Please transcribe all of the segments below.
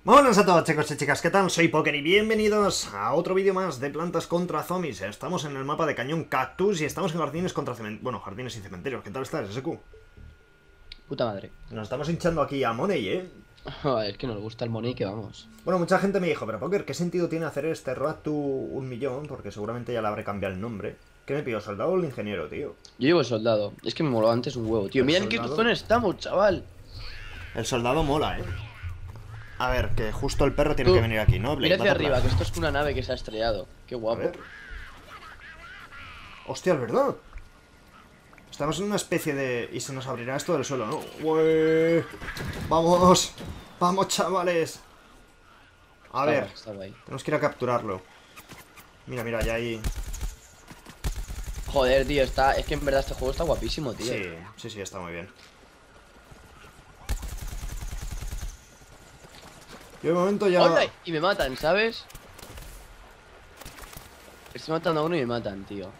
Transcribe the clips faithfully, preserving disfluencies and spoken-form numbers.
Buenas a todos, chicos y chicas, ¿qué tal? Soy Poker y bienvenidos a otro vídeo más de Plantas contra Zombies. Estamos en el mapa de Cañón Cactus y estamos en jardines contra cementerios. Bueno, jardines y cementerios. ¿Qué tal estás, S Q? Puta madre. Nos estamos hinchando aquí a Money, ¿eh? Es que nos gusta el money que vamos. Bueno, mucha gente me dijo, pero Poker, ¿qué sentido tiene hacer este Road to un millón? Porque seguramente ya le habré cambiado el nombre. ¿Qué me pidió, soldado o el ingeniero, tío? Yo llevo soldado. Es que me moló antes un huevo, tío. ¿El Mira en qué soldado? zona estamos, chaval. El soldado mola, ¿eh? A ver, que justo el perro tiene Tú, que venir aquí, ¿no? Blade, Mira hacia va a arriba, atrás. que esto es una nave que se ha estrellado. Qué A guapo. ver. Hostia, es verdad. Estamos en una especie de... Y se nos abrirá esto del suelo, ¿no? ¡Ué! ¡Vamos! ¡Vamos, chavales! A Está ver, guay, está guay. tenemos que ir a capturarlo. Mira, mira, ya ahí... Joder, tío, está... es que en verdad este juego está guapísimo, tío. Sí, sí, sí, está muy bien. Yo de momento ya... ¡Hola! Y me matan, ¿sabes? Estoy matando a uno y me matan, tío.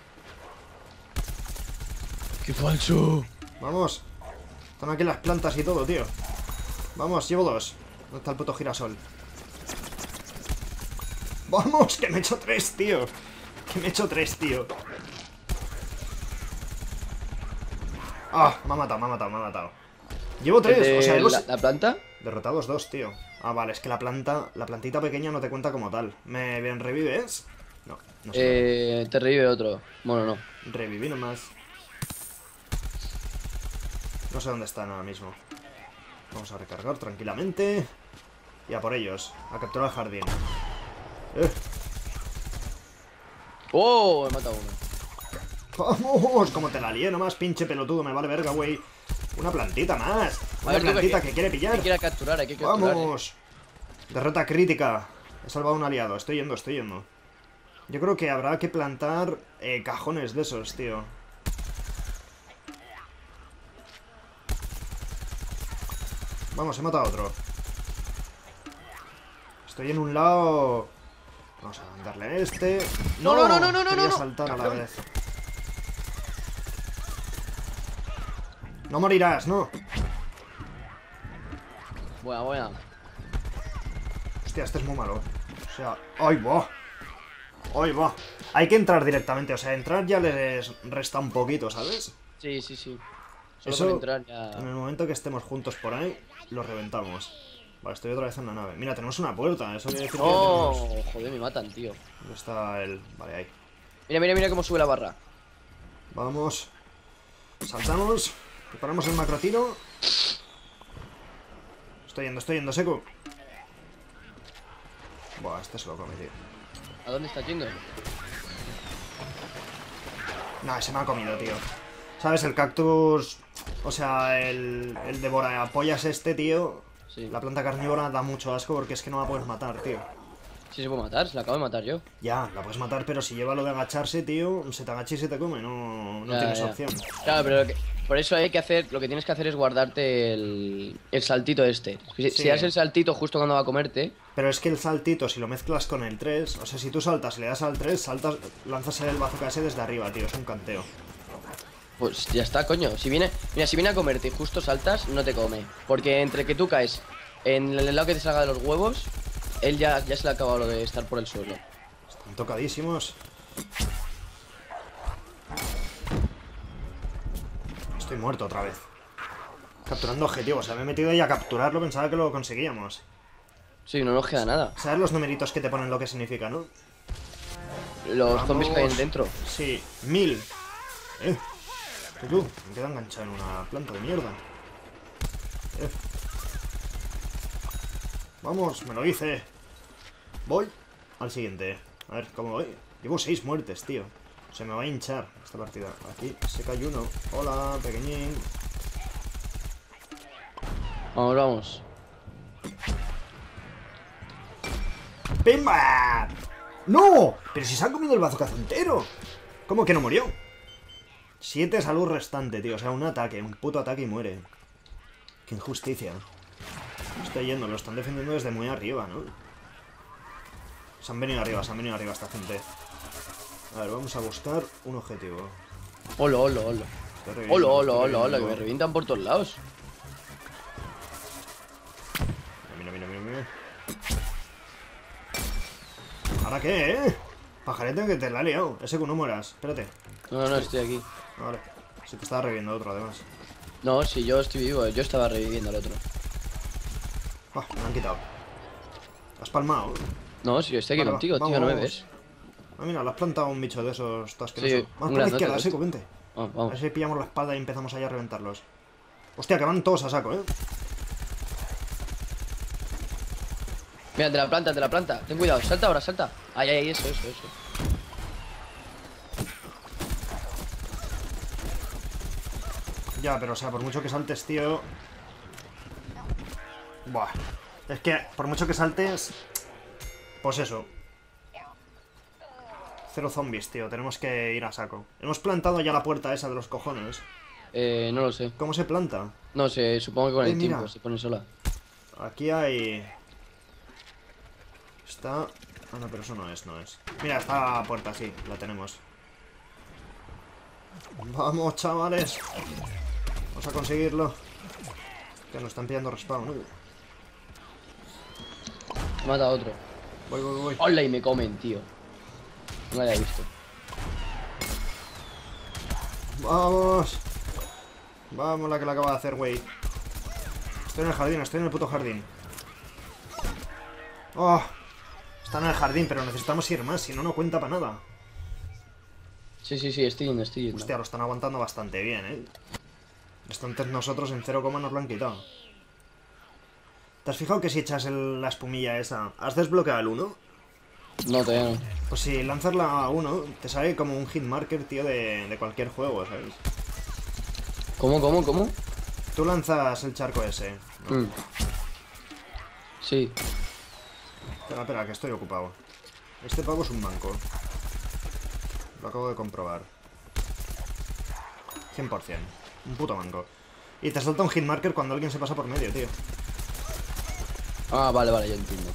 ¡Qué falso! Vamos. Están aquí las plantas y todo, tío. Vamos, llevo dos. ¿Dónde está el puto girasol? ¡Vamos! ¡Que me he hecho tres, tío! ¡Que me he hecho tres, tío! ¡Ah! Me ha matado, me ha matado, me ha matado. Llevo tres, ¿El de o sea, hemos... la, la planta? Derrotados dos, tío. Ah, vale, es que la planta, la plantita pequeña no te cuenta como tal. ¿Me bien revives? No, no sé. Eh, te revive otro. Bueno, no. Reviví nomás. No sé dónde están ahora mismo. Vamos a recargar tranquilamente. Y a por ellos. A capturar el jardín. Eh. ¡Oh! He matado a uno. ¡Vamos! Como te la lié nomás, pinche pelotudo. Me vale verga, güey. Una plantita más. A Una ver, tú, plantita que- que quiere pillar. Hay que ir a capturar, hay que capturar. eh. ¡Vamos! Derrota crítica. He salvado a un aliado. Estoy yendo, estoy yendo. Yo creo que habrá que plantar eh, cajones de esos, tío. Vamos, he matado a otro. Estoy en un lado... Vamos a darle a este. No, no, no, no, no, no, Quería no. saltar a la Cabrón. vez. No morirás, ¿no? Buena, buena. Hostia, este es muy malo. O sea, ¡ay, va! ¡Ay, va! Hay que entrar directamente. O sea, entrar ya les resta un poquito, ¿sabes? Sí, sí, sí. Solo Eso, con entrar ya... en el momento que estemos juntos por ahí, lo reventamos. Vale, estoy otra vez en la nave. Mira, tenemos una puerta. Eso quiere decir que ya tenemos... ¡Oh! Joder, me matan, tío. ¿Dónde está el...? Vale, ahí. Mira, mira, mira cómo sube la barra. Vamos. Saltamos. Preparamos el macro tiro. Estoy yendo, estoy yendo, seco. Buah, este se lo come, tío. ¿A dónde está yendo? No, se me ha comido, tío. ¿Sabes? El cactus... O sea, el, el devora pollas este, tío. Sí. La planta carnívora da mucho asco porque es que no la puedes matar, tío. Sí se puede matar, se la acabo de matar yo. Ya, la puedes matar, pero si lleva lo de agacharse, tío, se te agacha y se te come. No, no Ya, tienes ya. opción. Claro, pero lo que- por eso hay que hacer... Lo que tienes que hacer es guardarte el, el saltito este. Si, Sí. si das el saltito justo cuando va a comerte... Pero es que el saltito, si lo mezclas con el tres, o sea, si tú saltas y le das al tres, saltas, lanzas el bazooka ese desde arriba, tío, es un canteo. Pues ya está, coño. Si viene... Mira, si viene a comerte y justo saltas, no te come. Porque entre que tú caes en el lado que te salga de los huevos, él ya, ya se le ha acabado lo de estar por el suelo. Están tocadísimos. Estoy muerto otra vez. Capturando objetivos, o sea, me he metido ahí a capturarlo, pensaba que lo conseguíamos. Sí, no nos queda nada. ¿Sabes los numeritos que te ponen lo que significa, no? Los Vamos. zombies que hay dentro. Sí, mil. Eh. ¿Y tú? Me queda enganchado en una planta de mierda. Eh. Vamos, me lo hice. Voy al siguiente. A ver, ¿cómo voy? Llevo seis muertes, tío. Se me va a hinchar esta partida. Aquí se cae uno. Hola, pequeñín. Vamos, vamos. ¡Pimba! ¡No! Pero si se ha comido el bazucazo entero. ¿Cómo que no murió? Siete salud restante, tío. O sea, un ataque, un puto ataque y muere. Qué injusticia. Estoy yendo, lo están defendiendo desde muy arriba, ¿no? Se han venido arriba, se han venido arriba esta gente. A ver, vamos a buscar un objetivo. Hola, hola, hola. Estoy reviviendo, Hola, hola, estoy hola, hola, que me reviviendo. revientan por todos lados. Mira, mira, mira, mira. ¿Ahora qué, eh? Pajarete, que te la he liado. Ese que no mueras. Espérate. No, no, no, estoy aquí. Vale. Se te estaba reviviendo otro, además. No, si yo estoy vivo, yo estaba reviviendo al otro. Ah, me lo han quitado. ¿Has palmado? No, si yo estoy aquí Vale, contigo, vamos, tío, ¿no me vamos. ves? Ah, mira, le has plantado un bicho de esos asquerosos. Sí, Vamos un por la grandote izquierda, de sí, estos. vente. Ah, A ver vamos. si pillamos la espada y empezamos allá a reventarlos. Hostia, que van todos a saco, eh. Mira, de la planta, de la planta. Ten cuidado, salta ahora, salta. Ay, ay, eso, eso, eso. Ya, pero o sea, por mucho que saltes, tío. Buah. Es que por mucho que saltes. Pues eso. Cero zombies, tío. Tenemos que ir a saco. Hemos plantado ya la puerta esa de los cojones. Eh, no lo sé. ¿Cómo se planta? No sé, supongo que con Eh, el mira. tiempo se pone sola. Aquí hay... Está... Ah, no, pero eso no es, no es. Mira, está la puerta, sí, la tenemos. Vamos, chavales. Vamos a conseguirlo. Que nos están pillando respawn, ¿no? Mata a otro. Voy, voy, voy. Hola, y me comen, tío. No lo había visto. Vamos. Vamos, la que la acaba de hacer, güey. Estoy en el jardín, estoy en el puto jardín. Oh. Está en el jardín, pero necesitamos ir más, si no, no cuenta para nada. Sí, sí, sí, estoy yendo, estoy yendo. Hostia, lo están aguantando bastante bien, ¿eh? Entonces nosotros en cero coma nos lo han quitado. ¿Te has fijado que si echas el- la espumilla esa, has desbloqueado el uno? No, todavía no. Pues si lanzas la uno, te sale como un hit marker, tío, de, de cualquier juego, ¿sabes? ¿Cómo, cómo, cómo? Tú lanzas el charco ese, ¿no? Mm. Sí. Espera, espera, que estoy ocupado. Este pavo es un manco. Lo acabo de comprobar. cien por cien. Un puto manco. Y te salta un hit marker cuando alguien se pasa por medio, tío. Ah, vale, vale, yo entiendo.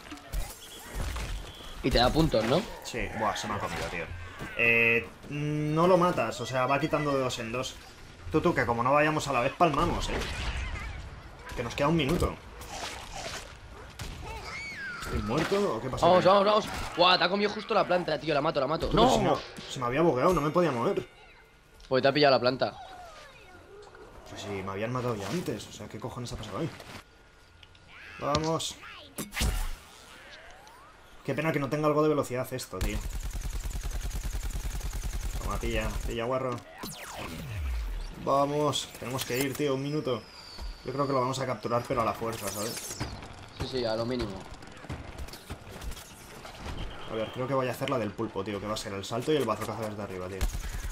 Y te da puntos, ¿no? Sí, buah, se me ha comido, tío. Eh, no lo matas, o sea, va quitando de dos en dos. Tú, tú, que como no vayamos a la vez, palmamos, eh. Que nos queda un minuto. ¿Estoy muerto o qué pasa? Vamos, vamos, vamos. Guau, te ha comido justo la planta, tío. La mato, la mato. Pero si ¡No! no, se me había bugueado, no me podía mover. Pues te ha pillado la planta. Pues si me habían matado ya antes, o sea, ¿qué cojones ha pasado ahí? Vamos. Qué pena que no tenga algo de velocidad esto, tío. Toma, pilla, pilla, guarro. Vamos, tenemos que ir, tío, un minuto. Yo creo que lo vamos a capturar, pero a la fuerza, ¿sabes? Sí, sí, a lo mínimo. A ver, creo que voy a hacer la del pulpo, tío, que va a ser el salto y el bazocazo desde arriba, tío.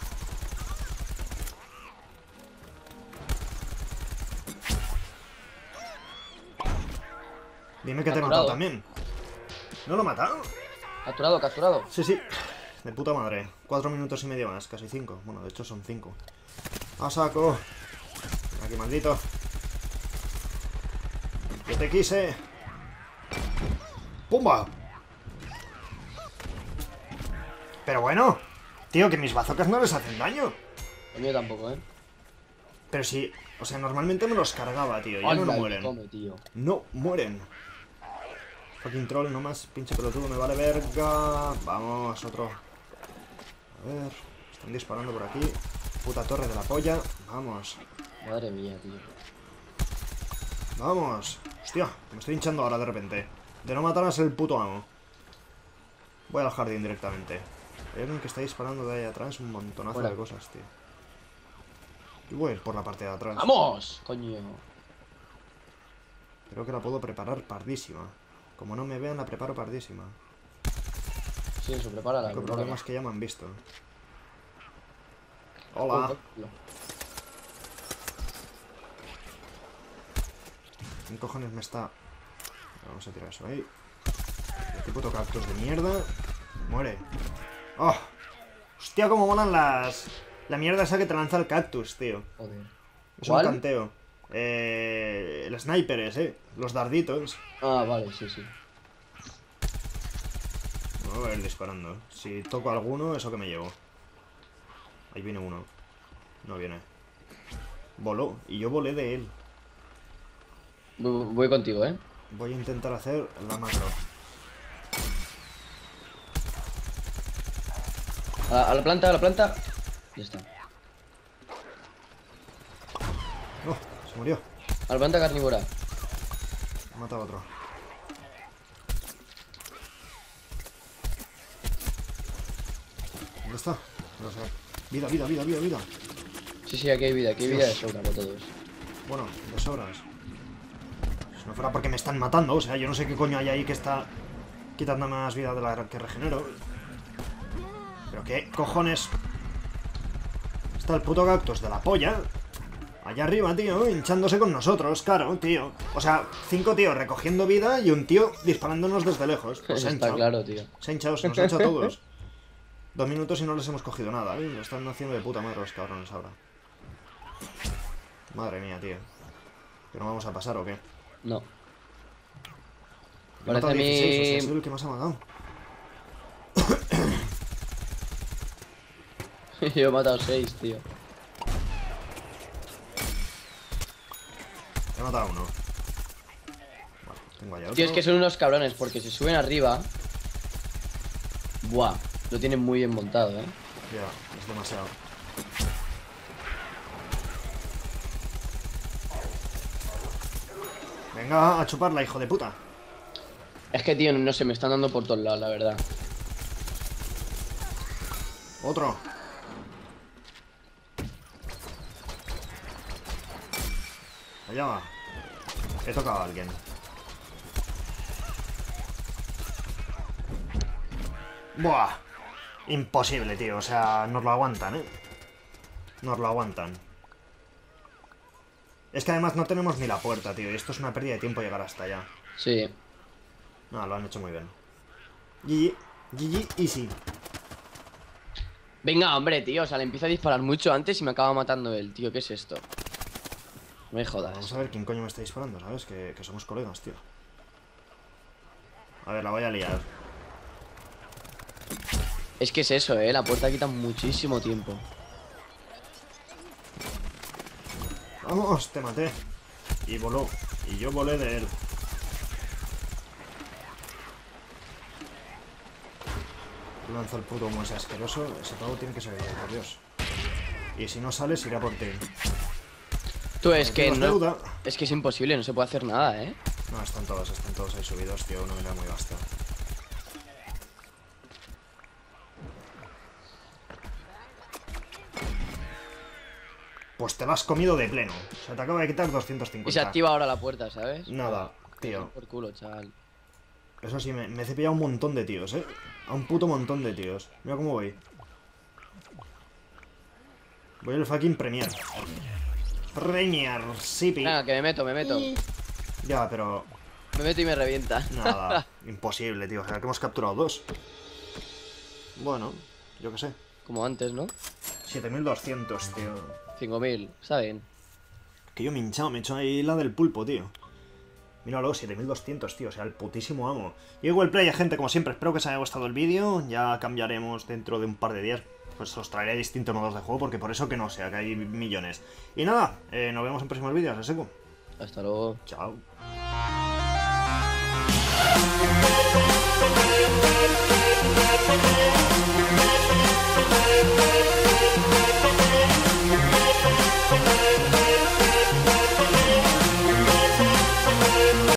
Dime que te he Capturado. matado también. ¿No lo he matado? Capturado, capturado. Sí, sí. De puta madre. Cuatro minutos y medio más, casi cinco. Bueno, de hecho son cinco. ¡A saco! Aquí, maldito. Yo te quise. ¡Pumba! Pero bueno, tío, que mis bazocas no les hacen daño. El mío tampoco, ¿eh? Pero sí, o sea, normalmente me los cargaba, tío. Ya no, no Anda, mueren. me come, tío. No mueren. Fucking troll, no más. Pinche pelotudo, me vale verga. Vamos, otro. A ver. Están disparando por aquí. Puta torre de la polla. Vamos. Madre mía, tío. Vamos. Hostia, me estoy hinchando ahora de repente. De no matarás el puto amo. Voy al jardín directamente. Hay alguien que está disparando de ahí atrás un montonazo Fuera. de cosas, tío. Yo voy a ir por la parte de atrás. ¡Vamos! Coño. Creo que la puedo preparar pardísima. Como no me vean, la preparo pardísima. Sí, eso, prepárala. El prepárala. problema es que ya me han visto. Hola. ¿Quién cojones me está...? Vamos a tirar eso ahí. Este puto cactus de mierda. Muere. ¡Oh! Hostia, cómo molan las... La mierda esa que te lanza el cactus, tío. Joder. Es ¿Cuál? un canteo. Eh... El sniper ese, los darditos. Ah, vale, sí, sí. No voy a ir disparando. Si toco alguno, eso que me llevo. Ahí viene uno. No viene. Voló. Y yo volé de él. Voy voy contigo, ¿eh? Voy a intentar hacer la macro. A, a la planta, a la planta. Ya está. Oh, se murió. A la planta carnívora. Ha matado a otro. ¿Dónde está? No sé. Vida, vida, vida, vida, vida. Sí, sí, aquí hay vida, aquí hay vida de sobra para todos. Bueno, de sobras. Si no fuera porque me están matando, o sea, yo no sé qué coño hay ahí que está quitando más vida de la que regenero. Pero qué cojones. Está el puto cactus de la polla allá arriba, tío, hinchándose con nosotros, claro, tío. O sea, cinco tíos recogiendo vida y un tío disparándonos desde lejos. Pues se ha Está hinchado. claro, tío. Se ha hinchado, se nos ha hinchado a todos. Dos minutos y no les hemos cogido nada, ¿eh? Lo están haciendo de puta madre los cabrones ahora. Madre mía, tío. ¿Que no vamos a pasar o qué? No. Me he matado Parece a mí... dieciséis, o sea, ha sido el que más ha matado. Yo he matado seis, tío. He matado a uno. Vale, tengo allá otro. Tío, es que son unos cabrones porque se suben arriba. Buah, lo tienen muy bien montado, eh. Ya, es demasiado. Venga, a chuparla, hijo de puta. Es que, tío, no sé, me están dando por todos lados, la verdad. Otro. Allá va. He tocado a alguien. Buah. Imposible, tío. O sea, nos lo aguantan, ¿eh? Nos lo aguantan. Es que además no tenemos ni la puerta, tío. Y esto es una pérdida de tiempo llegar hasta allá. Sí. No, lo han hecho muy bien. G G. G G easy. Venga, hombre, tío, o sea, le empieza a disparar mucho antes y me acaba matando él, tío. ¿Qué es esto? No me jodas. Vamos a ver quién coño me está disparando, ¿sabes? Que, que somos colegas, tío. A ver, la voy a liar. Es que es eso, eh. La puerta quita muchísimo tiempo. Vamos, te maté. Y voló. Y yo volé de él. Lanza el puto humo ese asqueroso. Ese pavo tiene que salir, por Dios. Y si no sales, irá por ti. Tú, es que Tenemos no... deuda. Es que es imposible, no se puede hacer nada, eh. No, están todos, están todos ahí subidos, tío. Una manera muy vasta. Pues te lo has comido de pleno. O sea, te acaba de quitar doscientos cincuenta. Y se activa ahora la puerta, ¿sabes? Nada, tío. Por culo, chaval. Eso sí, me, me he cepillado un montón de tíos, ¿eh? A un puto montón de tíos. Mira cómo voy. Voy al fucking Premier. Premier, Sipi. Venga, que me meto, me meto. Ya, pero... Me meto y me revienta. Nada, imposible, tío. O sea, que hemos capturado dos. Bueno, yo qué sé. Como antes, ¿no? siete mil doscientos, tío. cinco mil, está bien. Que yo me he hinchado, me he hecho ahí la del pulpo, tío. Míralo, siete mil doscientos, tío. O sea, el putísimo amo. Y el play, gente, como siempre, espero que os haya gustado el vídeo. Ya cambiaremos dentro de un par de días. Pues os traeré distintos modos de juego, porque por eso que no sea, que hay millones. Y nada, eh, nos vemos en próximos vídeos, ¿de seco? Hasta luego. Chao.